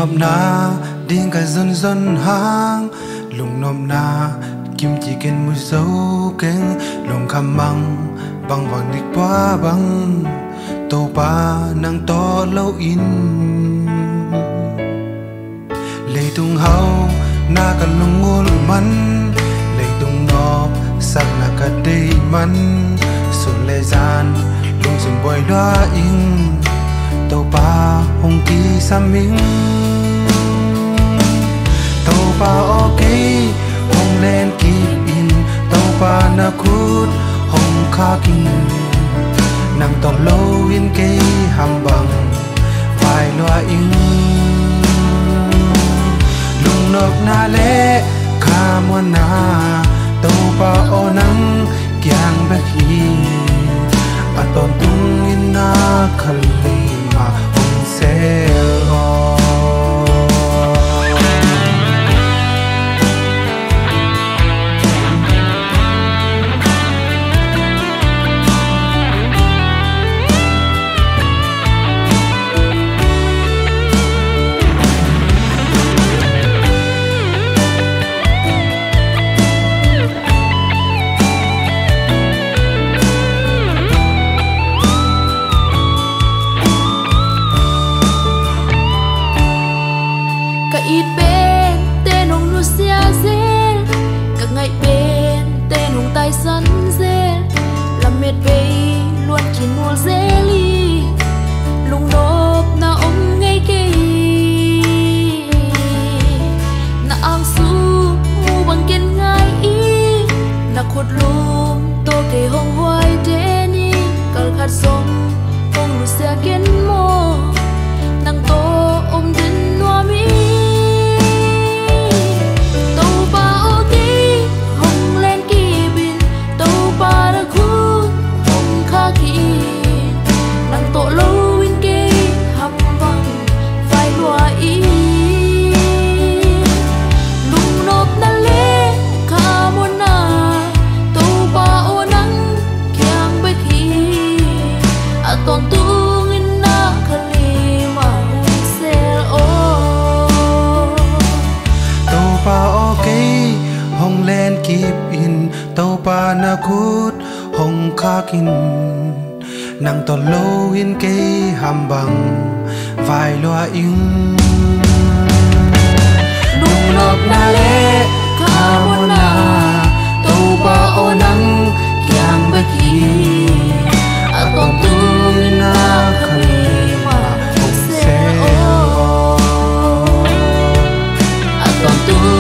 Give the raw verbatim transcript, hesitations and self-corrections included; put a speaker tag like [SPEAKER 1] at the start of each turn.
[SPEAKER 1] nộp na điên cả dân dân hang lùng nộp na kim chỉ kiến mùi dấu kén lùng khăm măng băng vàng địch quá băng tô ba nang to lâu in lệ tung hau na cả lùng ngô lùng mắn lệ tung nộp sắc na cả đầy mắn xuân lệ gian lùng dừng bồi đoá in tô ba hồng kỳ sam minh tô ba ok hồng lên kịp in tô ba na cút hồng kha kinh nằm tỏ lâu in cây hàm bằng vài loa in lùng nộp na lệ kha muôn na tô ba o nắng kiang bạc hi a ton tung in na khal mà hồng sẽ o
[SPEAKER 2] ít bên tên hồng nu xia dê các ngày bên tên hồng tay sắn dê làm mệt về luôn chỉ mua dê ly lùng nộp na ông ngay kê na ang su mu bằng kiên ngay ý na khốt lùm tô kê hồng hoài đê ni cờ khát sông hồng nu xia kiên mô nang tô ông đến noa mi
[SPEAKER 1] kịp in tàu pa na cút hồng kha kinh nàng to lâu in cây hàm bằng vài loa in
[SPEAKER 2] lùng nộp na lệ kha muôn na tàu pa o nắng kiang bạc hi a ton tung na khali mà hồng sẽ o a ton tung